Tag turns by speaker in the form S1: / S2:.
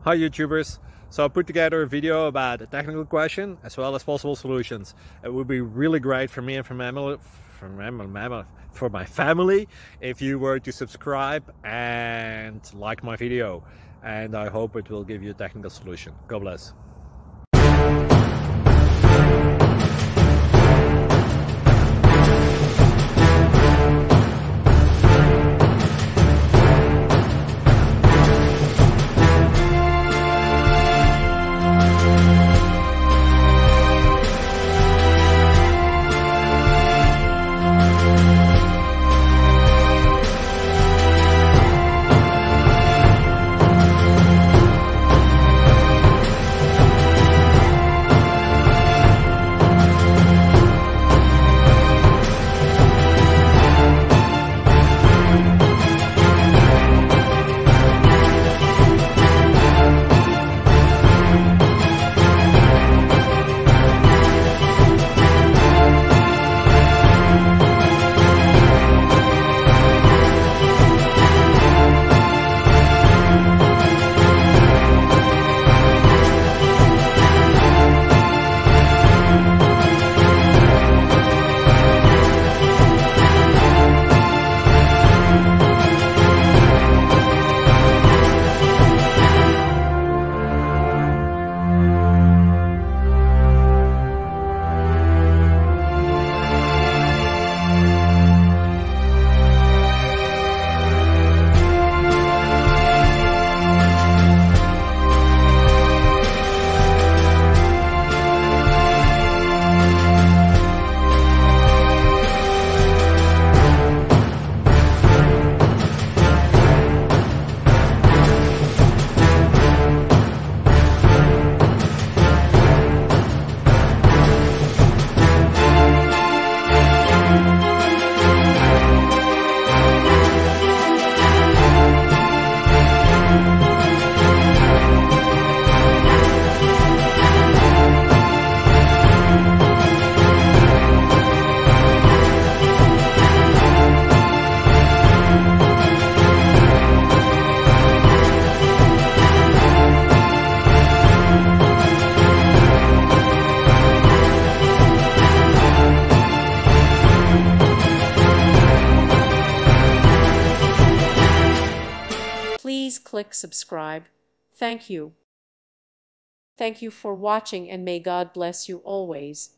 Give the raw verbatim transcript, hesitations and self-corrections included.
S1: Hi YouTubers! So I put together a video about a technical question as well as possible solutions. It would be really great for me and for my family, for my, for my family if you were to subscribe and like my video, and I hope it will give you a technical solution. God bless.
S2: Please click subscribe. Thank you. Thank you for watching, and may God bless you always.